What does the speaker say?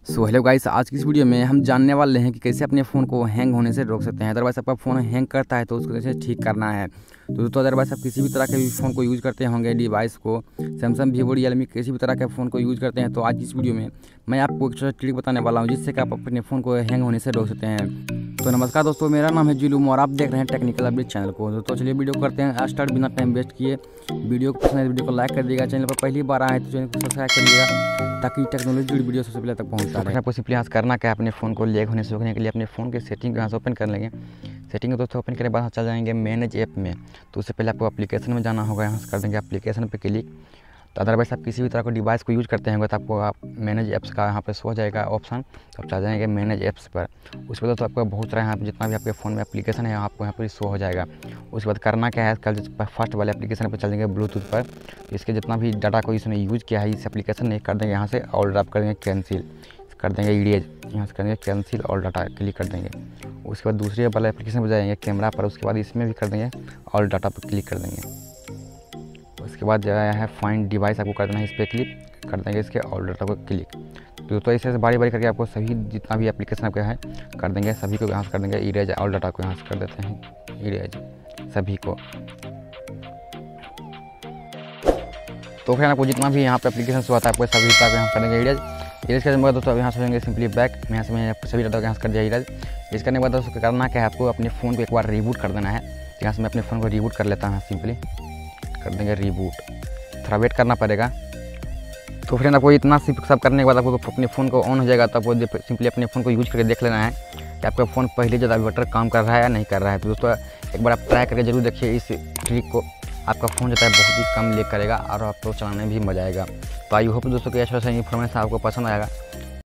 Hello guys, आज की इस वीडियो में हम जानने वाले हैं कि कैसे अपने फ़ोन को हैंग होने से रोक सकते हैं। अदरवाइज़ आपका फ़ोन हैंग करता है तो उसको कैसे ठीक करना है। तो दोस्तों, अदरवाइज़ आप किसी भी तरह के भी फ़ोन को यूज़ करते होंगे, डिवाइस को, सैमसंग, वीवो, रियलमी, किसी भी तरह के फ़ोन को यूज़ करते हैं, तो आज की इस वीडियो में मैं आपको एक छोटा ट्रिक बताने वाला हूँ जिससे कि आप अपने फ़ोन को हैंग होने से रोक सकते हैं। तो नमस्कार दोस्तों, मेरा नाम है जुलूम और आप देख रहे हैं टेक्निकल अपडेट चैनल को। तो चलिए वीडियो करते हैं स्टार्ट बिना टाइम वेस्ट किए। वीडियो को पसंद है वीडियो को लाइक कर दिएगा, चैनल पर पहली बार आए तो चैनल को सब्सक्राइब करिएगा ताकि टेक्नोलॉजी जुड़ी वीडियो सबसे पहले तक पहुंचता रहे। आपको सिंपली यहाँ करना क्या है, अपने फ़ोन को लैग होने से रोकने के लिए अपने फ़ोन के सेटिंग को यहाँ से ओपन कर लेंगे। सेटिंग को दोस्तों ओपन करने के बाद चल जाएंगे मैनेज ऐप में। तो उससे पहले आपको एप्लीकेशन में जाना होगा, यहाँ से कर देंगे एप्लीकेशन पे क्लिक। तो अदरवाइज़ आप किसी भी तरह का डिवाइस को यूज़ करते होंगे तो आपको आप मैनेज ऐप्स का यहाँ पे शो हो जाएगा ऑप्शन। तो आप चल जाएंगे मैनेज ऐप्स पर। उसके बाद तो आपका बहुत सारा यहाँ पे जितना भी आपके फ़ोन में एप्लीकेशन है आपको यहाँ पर शो हो जाएगा। उसके बाद करना क्या है, कल फर्स्ट वाले एप्लीकेशन पर चल जाएंगे ब्लूटूथ पर। इसके जितना भी डाटा को इसने यूज़ किया है इस एप्लीकेशन ने, कर देंगे यहाँ से ऑल ड्रॉप कर देंगे कैंसिल कर देंगे, इरेज यहाँ से करेंगे कैंसिल ऑल डाटा क्लिक कर देंगे। उसके बाद दूसरे वाला एप्लीकेशन पर जाएंगे कैमरा पर, उसके बाद इसमें भी कर देंगे ऑल डाटा पर क्लिक कर देंगे। उसके बाद जो है फाइंड डिवाइस आपको कर देना है, इस पर क्लिक कर देंगे, इसके ऑल डाटा को क्लिक। तो ऐसे बारी बारी करके आपको सभी जितना भी एप्लीकेशन आपका है कर देंगे, सभी को यहाँ से कर देंगे इरेज, ऑल डाटा को यहाँ से कर देते हैं इरेज सभी को। तो फिर आपको जितना भी यहाँ पे एप्लीकेशन शो आता है आपको सभी डाटा को यहाँ करेंगे इरेज। इरेज करने के बाद दोस्तों यहाँ से होंगे सिंपली बैक, यहाँ से मैं सभी डाटा को यहाँ से कर दिया इरेज। इस करने के बाद दोस्तों करना क्या है, आपको अपने फ़ोन को एक बार रिबूट कर देना है। यहाँ से मैं अपने फ़ोन को रिबूट कर लेता हूँ, सिंपली कर देंगे रिबूट, थोड़ा वेट करना पड़ेगा। तो फ्रेंड आपको इतना सब करने के बाद आपको अपने फ़ोन को ऑन हो जाएगा। तो आपको सिंपली अपने फ़ोन को यूज करके देख लेना है कि आपका फ़ोन पहले ज़्यादा बेटर काम कर रहा है या नहीं कर रहा है। तो दोस्तों एक बार आप ट्राई करके जरूर देखिए इस ट्रिक को, आपका फ़ोन जो है बहुत ही कम लेग करेगा और आपको चलाने में भी मज़ा आएगा। तो आई होप दोस्तों कि ऐसा इन्फॉर्मेशन आपको पसंद आएगा।